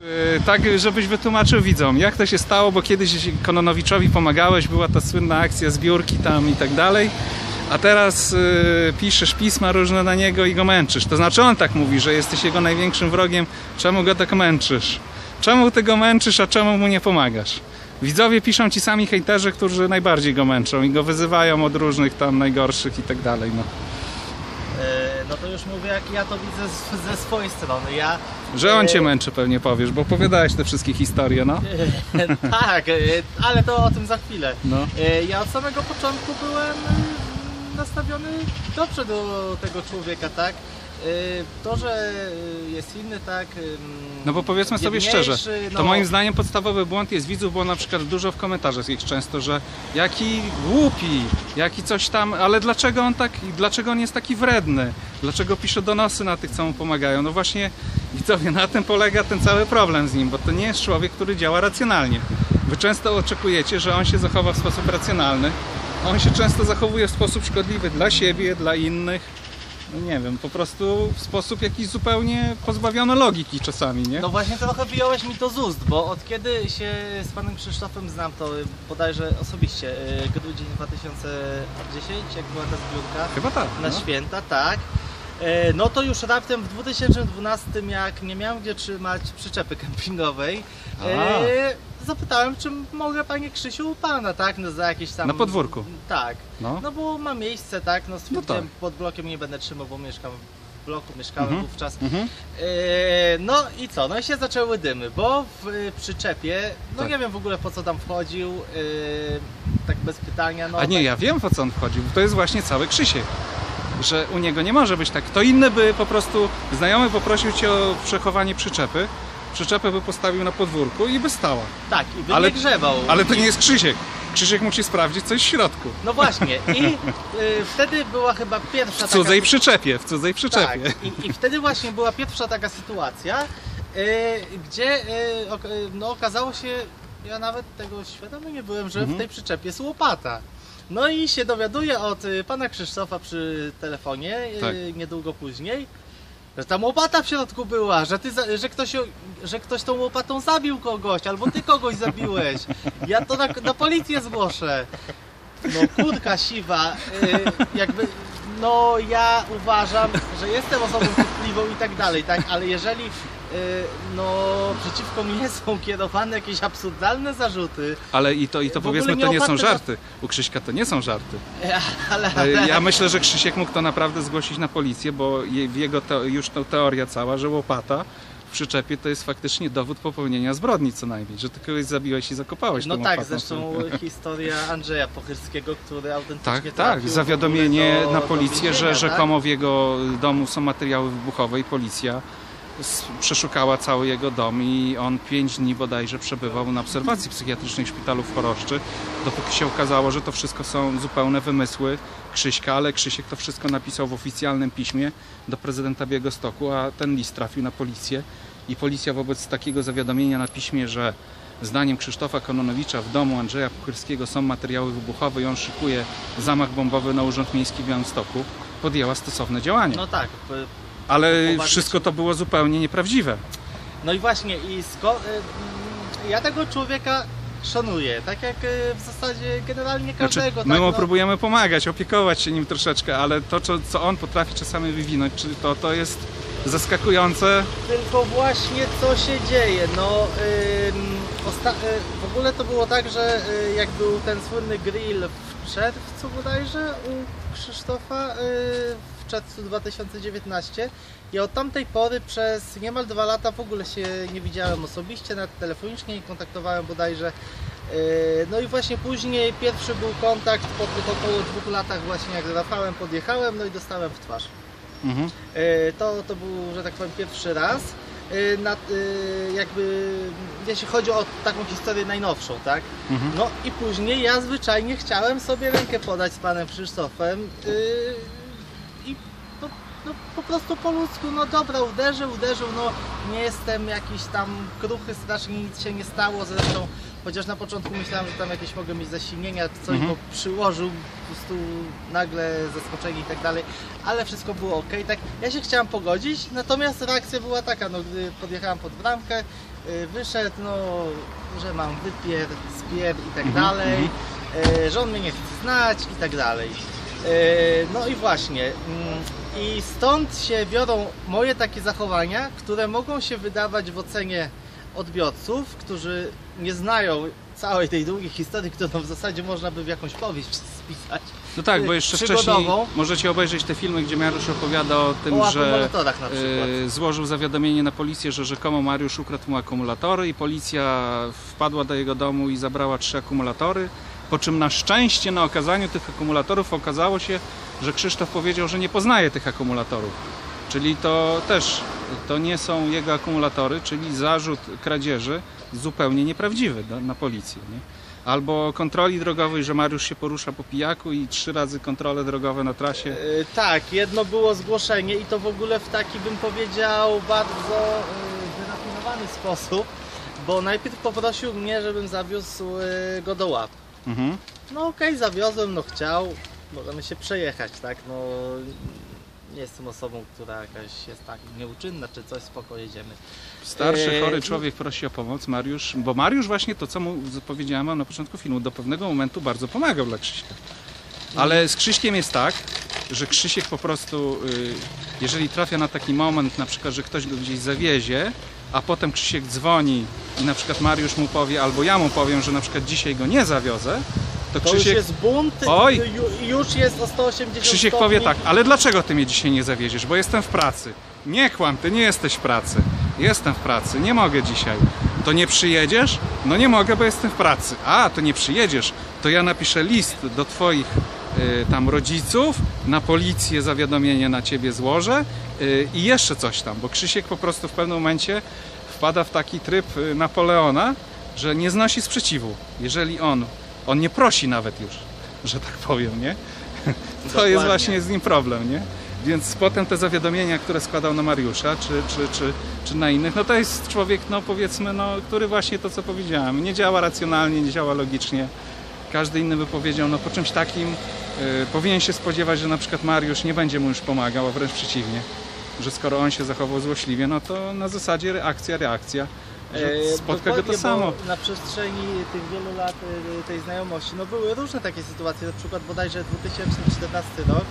Tak, żebyś wytłumaczył widzom, jak to się stało, bo kiedyś Kononowiczowi pomagałeś, była ta słynna akcja zbiórki tam i tak dalej, a teraz piszesz pisma różne na niego i go męczysz. To znaczy on tak mówi, że jesteś jego największym wrogiem. Czemu go tak męczysz? Czemu ty go męczysz, a czemu mu nie pomagasz? Widzowie piszą ci sami hejterzy, którzy najbardziej go męczą i go wyzywają od różnych tam najgorszych i tak dalej. No to już mówię, jak ja to widzę ze swojej strony. Że on cię męczy, pewnie powiesz, bo opowiadałeś te wszystkie historie, no. Tak, ale to o tym za chwilę. No. Ja od samego początku byłem nastawiony dobrze do tego człowieka, tak? To, że jest inny, tak. No bo powiedzmy sobie szczerze, no... to moim zdaniem podstawowy błąd jest widzów, bo na przykład dużo w komentarzach jest często, że jaki głupi, jaki coś tam, ale dlaczego on tak, dlaczego on jest taki wredny? Dlaczego pisze donosy na tych, co mu pomagają? No właśnie, widzowie, na tym polega ten cały problem z nim, bo to nie jest człowiek, który działa racjonalnie. Wy często oczekujecie, że on się zachowa w sposób racjonalny, a on się często zachowuje w sposób szkodliwy dla siebie, dla innych. No nie wiem, po prostu w sposób jakiś zupełnie pozbawiony logiki czasami, nie? No właśnie trochę wyjąłeś mi to z ust, bo od kiedy się z panem Krzysztofem znam, to bodajże osobiście, grudzień 2010, jak była ta zbiórka. Chyba tak. Na święta, tak. No to już raptem w 2012, jak nie miałem gdzie trzymać przyczepy kempingowej, zapytałem, czy mogę, panie Krzysiu, u pana, tak, no za jakieś tam... Na podwórku? Tak, no bo ma miejsce, tak, no stwierdziłem, tak. Pod blokiem nie będę trzymał, bo mieszkam w bloku, mieszkałem wówczas. No i co, no i się zaczęły dymy, bo w przyczepie, no tak. Nie wiem w ogóle po co tam wchodził, tak bez pytania, no... A nie, ja wiem, po co on wchodził, to jest właśnie cały Krzysiek. Że u niego nie może być tak. Kto inny by po prostu, znajomy poprosił cię o przechowanie przyczepy, przyczepę by postawił na podwórku i by stała. Tak, i by nie grzebał. Ale to nie jest Krzysiek. Krzysiek musi sprawdzić, co jest w środku. No właśnie, i wtedy była chyba pierwsza w cudzej przyczepie, w cudzej przyczepie. Tak, i wtedy właśnie była pierwsza taka sytuacja, gdzie no okazało się, ja nawet tego świadomy nie byłem, że w tej przyczepie jest łopata. No i się dowiaduję od pana Krzysztofa przy telefonie, niedługo później, że tam łopata w środku była, że ktoś tą łopatą zabił kogoś, albo ty kogoś zabiłeś. Ja to na policję zgłoszę. No kurka siwa, jakby, no ja uważam, że jestem osobą wstydliwą i tak dalej, tak, ale jeżeli no przeciwko mnie są kierowane jakieś absurdalne zarzuty. Ale i to powiedzmy, to nie są żarty. U Krzyśka to nie są żarty. Ja myślę, że Krzysiek mógł to naprawdę zgłosić na policję, bo w jego już ta teoria cała, że łopata w przyczepie to jest faktycznie dowód popełnienia zbrodni co najmniej, że ty kogoś zabiłeś i zakopałeś tą łopatą. Tak, zresztą historia Andrzeja Pochyrskiego, który autentycznie Tak, zawiadomienie na policję, że rzekomo w jego domu są materiały wybuchowe i policja przeszukała cały jego dom i on 5 dni bodajże przebywał na obserwacji psychiatrycznej w szpitalu w Choroszczy, dopóki się okazało, że to wszystko są zupełne wymysły Krzyśka, ale Krzysiek to wszystko napisał w oficjalnym piśmie do prezydenta Białegostoku, a ten list trafił na policję i policja wobec takiego zawiadomienia na piśmie, że zdaniem Krzysztofa Kononowicza w domu Andrzeja Pochyrskiego są materiały wybuchowe i on szykuje zamach bombowy na Urząd Miejski w Białymstoku, podjęła stosowne działania. No tak. Ale wszystko to było zupełnie nieprawdziwe. No i właśnie, ja tego człowieka szanuję, tak jak w zasadzie generalnie każdego. Znaczy, my mu próbujemy pomagać, opiekować się nim troszeczkę, ale to, co on potrafi czasami wywinąć, czyli to jest zaskakujące. Tylko właśnie co się dzieje, no w ogóle to było tak, że jak był ten słynny grill w czerwcu bodajże u Krzysztofa, w czerwcu 2019, i od tamtej pory przez niemal 2 lata w ogóle się nie widziałem osobiście, nawet telefonicznie nie kontaktowałem bodajże. No i właśnie później pierwszy był kontakt po tych około 2 latach właśnie, jak z Rafałem podjechałem, no i dostałem w twarz. To był, że tak powiem, pierwszy raz. Jakby jeśli chodzi o taką historię najnowszą, tak? No i później ja zwyczajnie chciałem sobie rękę podać z panem Krzysztofem i no po prostu po ludzku, no dobra, uderzył, no nie jestem jakiś tam kruchy, strasznie nic się nie stało, zresztą chociaż na początku myślałem, że tam jakieś mogę mieć zasilnienia czy coś, bo przyłożył po prostu nagle zaskoczenie i tak dalej, ale wszystko było ok, tak, ja się chciałem pogodzić, natomiast reakcja była taka, no gdy podjechałem pod bramkę, wyszedł, no, że mam wypier, spier i tak dalej, że on mnie nie chce znać i tak dalej. No i właśnie, i stąd się biorą moje takie zachowania, które mogą się wydawać w ocenie odbiorców, którzy nie znają całej tej długiej historii, którą w zasadzie można by w jakąś powieść spisać. No tak, bo jeszcze wcześniej możecie obejrzeć te filmy, gdzie Mariusz opowiada o tym, że złożył zawiadomienie na policję, że rzekomo Mariusz ukradł mu akumulatory i policja wpadła do jego domu i zabrała 3 akumulatory. Po czym na szczęście na okazaniu tych akumulatorów okazało się, że Krzysztof powiedział, że nie poznaje tych akumulatorów. Czyli to nie są jego akumulatory, czyli zarzut kradzieży zupełnie nieprawdziwy na policję. Nie? Albo kontroli drogowej, że Mariusz się porusza po pijaku i 3 razy kontrole drogowe na trasie. Tak, jedno było zgłoszenie i to w ogóle w taki, bym powiedział, bardzo wyrafinowany sposób, bo najpierw poprosił mnie, żebym zawiózł go do łap. No okej, zawiozłem, no chciał, możemy się przejechać, tak, no nie jestem osobą, która jakaś jest tak nieuczynna, czy coś, spoko, jedziemy. Starszy, chory człowiek prosi o pomoc, Mariusz, bo Mariusz właśnie to, co mu powiedziałem wam na początku filmu, do pewnego momentu bardzo pomagał dla Krzyśka. Ale z Krzyśkiem jest tak, że Krzysiek po prostu, jeżeli trafia na taki moment, na przykład, że ktoś go gdzieś zawiezie, a potem Krzysiek dzwoni i na przykład Mariusz mu powie, albo ja mu powiem, że na przykład dzisiaj go nie zawiozę, to Krzysiek... już jest bunt, oj, już jest o 180 Krzysiek stopni. powie tak, ale dlaczego ty mnie dzisiaj nie zawieziesz? Bo jestem w pracy. Nie kłam, ty nie jesteś w pracy. Jestem w pracy, nie mogę dzisiaj. To nie przyjedziesz? No nie mogę, bo jestem w pracy. A, to nie przyjedziesz, to ja napiszę list do twoich tam rodziców, na policję zawiadomienie na ciebie złożę i jeszcze coś tam, bo Krzysiek po prostu w pewnym momencie wpada w taki tryb Napoleona, że nie znosi sprzeciwu. Jeżeli on nie prosi nawet już, że tak powiem, nie? To Dokładnie. jest właśnie z nim problem, nie? Więc potem te zawiadomienia, które składał na Mariusza, czy na innych, no to jest człowiek, no powiedzmy, no, który właśnie to, co powiedziałem, nie działa racjonalnie, nie działa logicznie. Każdy inny by powiedział, no po czymś takim powinien się spodziewać, że na przykład Mariusz nie będzie mu już pomagał, a wręcz przeciwnie. Że skoro on się zachował złośliwie, no to na zasadzie reakcja, że spotka go to samo. Na przestrzeni tych wielu lat tej znajomości, no były różne takie sytuacje, na przykład bodajże 2014 rok,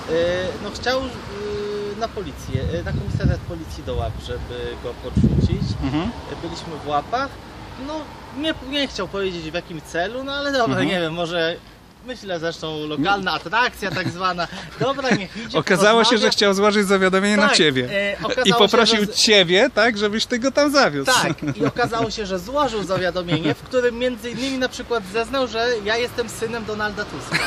no chciał na policję, na komisariat policji do łap, żeby go podrzucić. Byliśmy w łapach, no nie chciał powiedzieć w jakim celu, no ale dobra, nie wiem, może myślę zresztą lokalna atrakcja tak zwana. Dobra, niech idzie. Okazało się, że chciał złożyć zawiadomienie na ciebie. I poprosił ciebie, tak, żebyś ty go tam zawiózł. Tak, i okazało się, że złożył zawiadomienie, w którym między innymi na przykład zeznał, że ja jestem synem Donalda Tuska.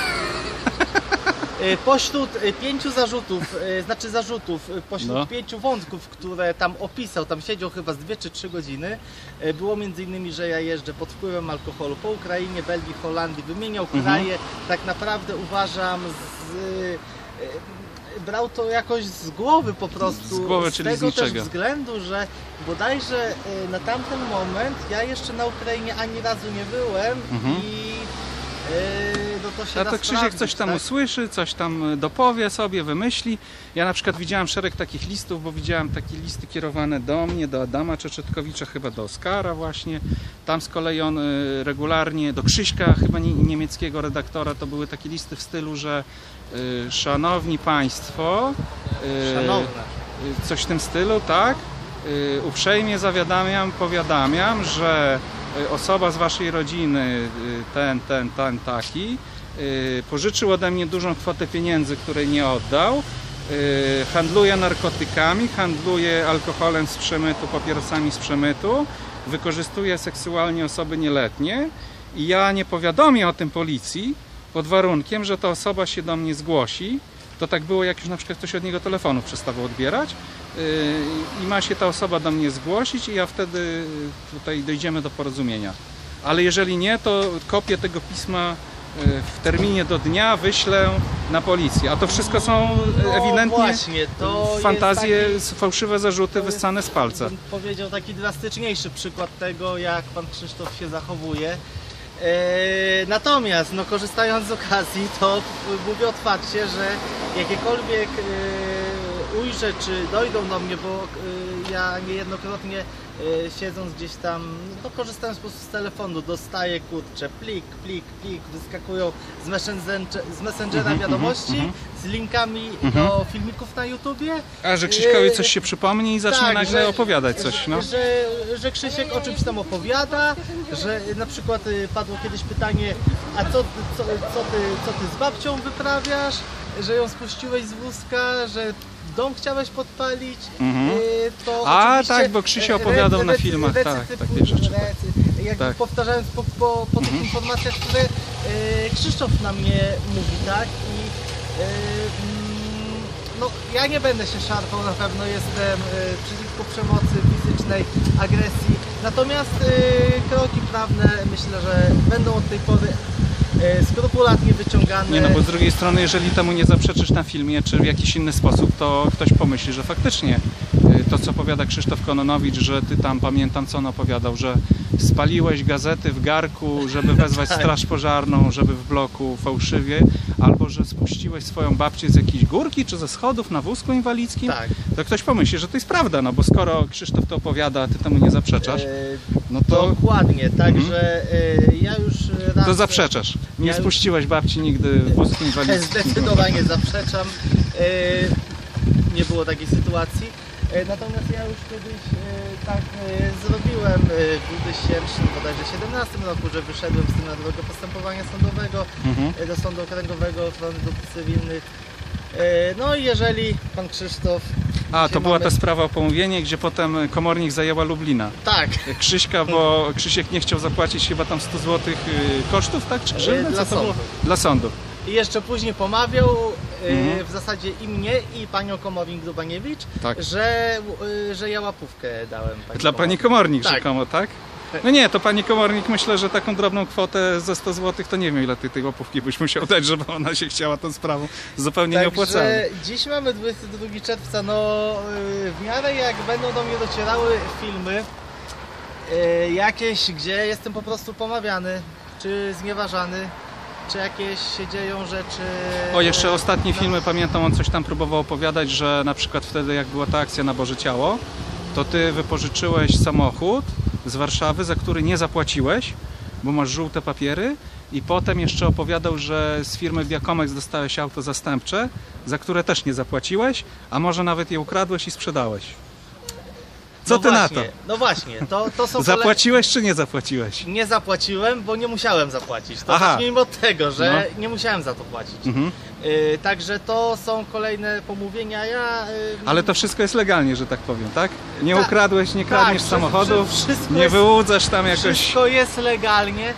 Pośród 5 zarzutów, pośród 5 wątków, które tam opisał, tam siedział chyba z 2 czy 3 godziny, było między innymi, że ja jeżdżę pod wpływem alkoholu po Ukrainie, Belgii, Holandii, wymieniał kraje, tak naprawdę uważam, brał to jakoś z głowy po prostu, z głowy, czyli tego z niczego. też względu, że bodajże na tamten moment ja jeszcze na Ukrainie ani razu nie byłem i no to się a to Krzysiek coś tam tak? usłyszy, coś tam dopowie sobie, wymyśli. Ja na przykład widziałem szereg takich listów, bo widziałem takie listy kierowane do mnie, do Adama Czeczetkowicza, chyba do Oskara właśnie. Tam z kolei on regularnie, do Krzyśka, chyba niemieckiego redaktora, to były takie listy w stylu, że szanowni państwo, coś w tym stylu, tak? Uprzejmie powiadamiam, że osoba z waszej rodziny, ten taki, pożyczył ode mnie dużą kwotę pieniędzy, której nie oddał, handluje narkotykami, handluje alkoholem z przemytu, papierosami z przemytu, wykorzystuje seksualnie osoby nieletnie i ja nie powiadomię o tym policji pod warunkiem, że ta osoba się do mnie zgłosi. To tak było, jak już na przykład ktoś od niego telefonu przestawał odbierać i ma się ta osoba do mnie zgłosić i ja wtedy tutaj dojdziemy do porozumienia. Ale jeżeli nie, to kopię tego pisma w terminie do dnia wyślę na policję. A to wszystko są ewidentnie właśnie, to fantazje, jest fałszywe zarzuty wyssane z palca. bym powiedział, taki drastyczniejszy przykład tego, jak pan Krzysztof się zachowuje. Natomiast, no, korzystając z okazji, to mówię otwarcie, że jakiekolwiek ujrzę, czy dojdą do mnie, bo ja niejednokrotnie siedząc gdzieś tam, no, korzystając po prostu z telefonu, dostaję, kurczę, plik, wyskakują z Messengera wiadomości z linkami do filmików na YouTubie. A że Krzyśkowi coś się przypomni i zacznie tak, nagle opowiadać coś, no. Że Krzysiek o czymś tam opowiada, że na przykład padło kiedyś pytanie, a co ty z babcią wyprawiasz, że ją spuściłeś z wózka, że dom chciałeś podpalić, to tak, bo Krzysiu opowiadał na filmach, takie rzeczy. Tak. Powtarzając po tych informacjach, które Krzysztof na mnie mówi, tak? I no, ja nie będę się szarpał, na pewno jestem przeciwko przemocy fizycznej, agresji, natomiast kroki prawne myślę, że będą od tej pory skrupulatnie wyciągane. Nie, no bo z drugiej strony, jeżeli temu nie zaprzeczysz na filmie, czy w jakiś inny sposób, to ktoś pomyśli, że faktycznie to, co opowiada Krzysztof Kononowicz, że ty tam, pamiętam, co on opowiadał, że spaliłeś gazety w garku, żeby wezwać straż pożarną, żeby w bloku fałszywie, albo że spuściłeś swoją babcię z jakiejś górki, czy ze schodów na wózku inwalidzkim, to ktoś pomyśli, że to jest prawda, no bo skoro Krzysztof to opowiada, a ty temu nie zaprzeczasz, no to... Dokładnie, także ja już raz... To zaprzeczasz. Nie spuściłeś babci nigdy w wózku inwalidzkim. Zdecydowanie zaprzeczam. Nie było takiej sytuacji. Natomiast ja już kiedyś tak zrobiłem w 2017 roku, że wyszedłem z tym na drogę postępowania sądowego do Sądu Okręgowego Ochrony Dóbr Cywilnych. No i jeżeli pan Krzysztof... To była ta sprawa o pomówienie, gdzie potem komornik zajęła Lublina. Tak. Krzyśka, bo Krzysiek nie chciał zapłacić chyba tam 100 zł kosztów, tak? Czy grzywny? Dla sądu. Dla sądu. I jeszcze później pomawiał w zasadzie i mnie, i panią komornik Dubaniewicz, że ja łapówkę dałem. Dla pani komornik tak. rzekomo, tak? No nie, to pani komornik, myślę, że taką drobną kwotę za 100 zł to nie wiem, ile ty tej łapówki byś musiał dać, żeby ona się chciała tą sprawą zupełnie nieopłacalną. Dziś mamy 22 czerwca, no w miarę jak będą do mnie docierały filmy jakieś, gdzie jestem po prostu pomawiany, czy znieważany, czy jakieś się dzieją rzeczy... Jeszcze ostatnie filmy, pamiętam, on coś tam próbował opowiadać, że na przykład wtedy, jak była ta akcja na Boże Ciało, to ty wypożyczyłeś samochód z Warszawy, za który nie zapłaciłeś, bo masz żółte papiery, i potem jeszcze opowiadał, że z firmy Diacomex dostałeś auto zastępcze, za które też nie zapłaciłeś, a może nawet je ukradłeś i sprzedałeś. Co ty na to? No właśnie, to są... Zapłaciłeś czy nie zapłaciłeś? Nie zapłaciłem, bo nie musiałem zapłacić. To zacznijmy od tego, że nie musiałem za to płacić. Także to są kolejne pomówienia. Ale to wszystko jest legalnie, że tak powiem, tak? Nie ukradłeś, nie kradniesz samochodów, nie wyłudzasz tam jakoś... Wszystko jest legalnie.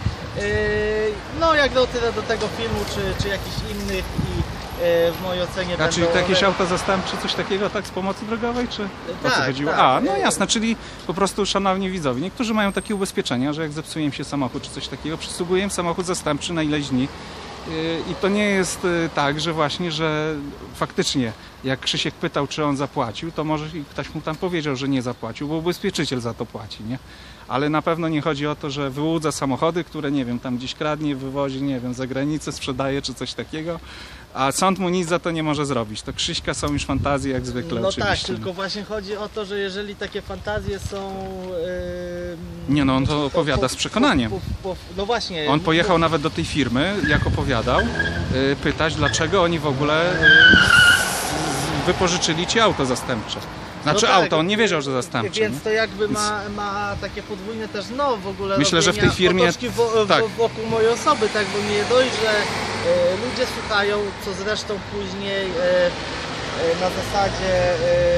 No jak dotyle do tego filmu, czy jakichś innych, i w mojej ocenie będą... Czyli to jakieś auto zastępcze, coś takiego, tak, z pomocy drogowej, czy o co chodziło? Tak. No jasne, czyli po prostu, szanowni widzowie, niektórzy mają takie ubezpieczenia, że jak zepsuje im się samochód, czy coś takiego, przysługuje im samochód zastępczy na ileś dni. I to nie jest tak, że właśnie, że faktycznie jak Krzysiek pytał, czy on zapłacił, to może ktoś mu tam powiedział, że nie zapłacił, bo ubezpieczyciel za to płaci, nie? Ale na pewno nie chodzi o to, że wyłudza samochody, które, nie wiem, tam gdzieś kradnie, wywozi, nie wiem, za granicę, sprzedaje, czy coś takiego, a sąd mu nic za to nie może zrobić. To Krzyśka są już fantazje jak zwykle, no oczywiście. Tak, tylko właśnie chodzi o to, że jeżeli takie fantazje są... Nie no, on to opowiada z przekonaniem. No właśnie. On pojechał nawet do tej firmy, jak opowiadał, pytać, dlaczego oni w ogóle wypożyczyli ci auto zastępcze. Znaczy auto, on nie wiedział, że zastępcze. Więc to jakby ma takie podwójne też, no w ogóle myślę, że w tej firmie wokół mojej osoby, tak, bo nie dość, że ludzie słuchają, co zresztą później na zasadzie...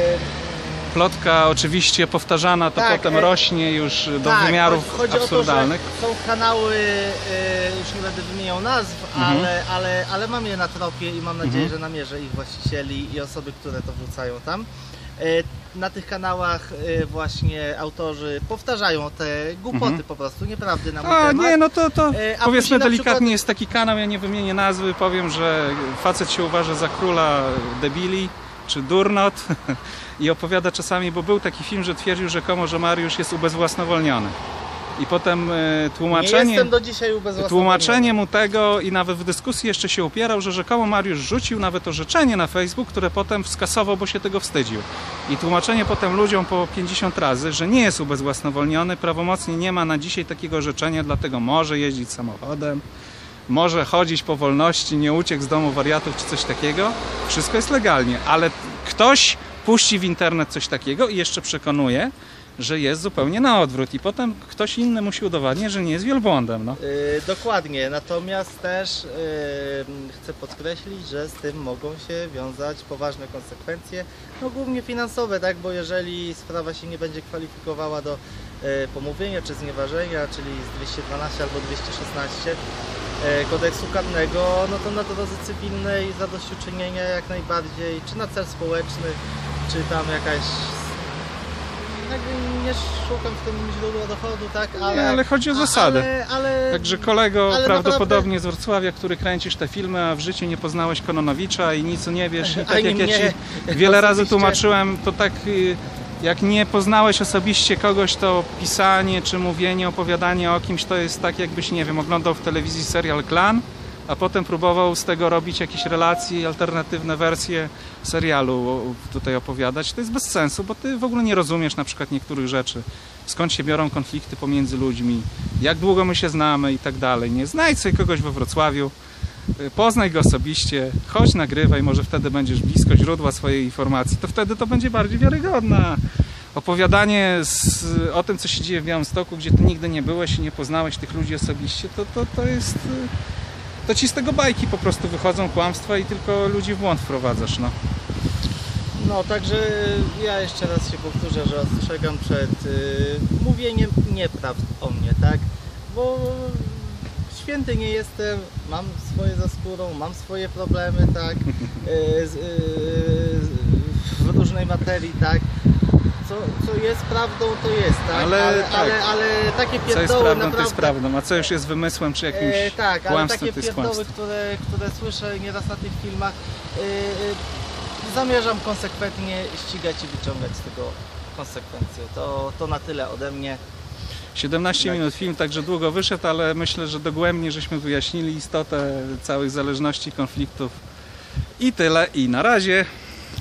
Plotka oczywiście powtarzana, to potem rośnie już do wymiarów absurdalnych. O to, że są kanały, już nie będę wymieniał nazw, ale mam je na tropie i mam nadzieję, że namierzę ich właścicieli i osoby, które to wrzucają tam. Na tych kanałach właśnie autorzy powtarzają te głupoty po prostu, nieprawdy na mój temat. Nie, no to A powiedzmy później na delikatnie przykład- jest taki kanał, ja nie wymienię nazwy, powiem, że facet się uważa za króla debili, czy durnot i opowiada czasami, bo był taki film, że twierdził rzekomo, że Mariusz jest ubezwłasnowolniony. I potem Nie tłumaczenie... jestem do dzisiaj ubezwłasnowolniony. Tłumaczenie mu tego i nawet w dyskusji jeszcze się upierał, że rzekomo Mariusz rzucił nawet orzeczenie na Facebook, które potem skasował, bo się tego wstydził. I tłumaczenie potem ludziom po 50 razy, że nie jest ubezwłasnowolniony, prawomocnie nie ma na dzisiaj takiego orzeczenia, dlatego może jeździć samochodem, może chodzić po wolności, nie uciekł z domu wariatów czy coś takiego. Wszystko jest legalnie, ale ktoś puści w internet coś takiego i jeszcze przekonuje, że jest zupełnie na odwrót i potem ktoś inny musi udowadniać, że nie jest wielbłądem. No. Dokładnie, natomiast też chcę podkreślić, że z tym mogą się wiązać poważne konsekwencje, no głównie finansowe, tak, bo jeżeli sprawa się nie będzie kwalifikowała do pomówienia czy znieważenia, czyli z 212 albo 216 kodeksu karnego, no to na drodze cywilnej zadośćuczynienia jak najbardziej, czy na cel społeczny, czy tam jakaś... Jakby nie szukam w tym źródła dochodu, tak? Ale chodzi o zasadę. Także kolego, ale prawdopodobnie z Wrocławia, który kręcisz te filmy, a w życiu nie poznałeś Kononowicza i nic nie wiesz. I tak Ani jak ja mnie ci wiele razy osobiście. tłumaczyłem, to tak jak nie poznałeś osobiście kogoś, to pisanie czy mówienie, opowiadanie o kimś to jest tak, jakbyś, nie wiem, oglądał w telewizji serial Klan, a potem próbował z tego robić jakieś relacje, alternatywne wersje serialu tutaj opowiadać. To jest bez sensu, bo ty w ogóle nie rozumiesz na przykład niektórych rzeczy. Skąd się biorą konflikty pomiędzy ludźmi, jak długo my się znamy i tak dalej. Nie, znajdź sobie kogoś we Wrocławiu, poznaj go osobiście, chodź, nagrywaj, może wtedy będziesz blisko źródła swojej informacji, to wtedy to będzie bardziej wiarygodne. Opowiadanie o tym, co się dzieje w Białymstoku, gdzie ty nigdy nie byłeś i nie poznałeś tych ludzi osobiście, to jest... To ci z tego bajki po prostu wychodzą, kłamstwa i tylko ludzi w błąd wprowadzasz, no. No, także ja jeszcze raz się powtórzę, że ostrzegam przed mówieniem nieprawd o mnie, tak? Bo święty nie jestem, mam swoje za skórą, mam swoje problemy, tak? W różnej materii, tak? Co jest prawdą, to jest, tak? Ale takie pierdoły co jest prawdą, naprawdę... to jest prawdą, a co już jest wymysłem czy jakimś tak, ale kłamstwem, takie to jest pierdoły, kłamstwo. które słyszę nieraz na tych filmach, zamierzam konsekwentnie ścigać i wyciągać z tego konsekwencje. To na tyle ode mnie. 17 minut film, także długo wyszedł, ale myślę, że dogłębnie żeśmy wyjaśnili istotę całych zależności, konfliktów. I tyle, i na razie.